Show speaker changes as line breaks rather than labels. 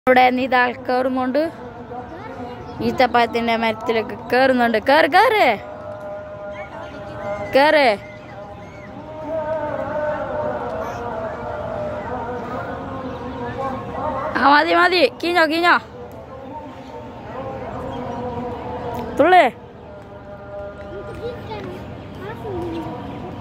ഇവിടെ ഇതാ കയറുന്നുണ്ട് ഈത്തപ്പഴത്തിന്റെ മരത്തിലേക്ക് കയറുന്നുണ്ട്. കയറ് കയറ് കയറ്. ആ മതി മതി, കീഞ്ഞോ കീഞ്ഞോ തുള്ളേ.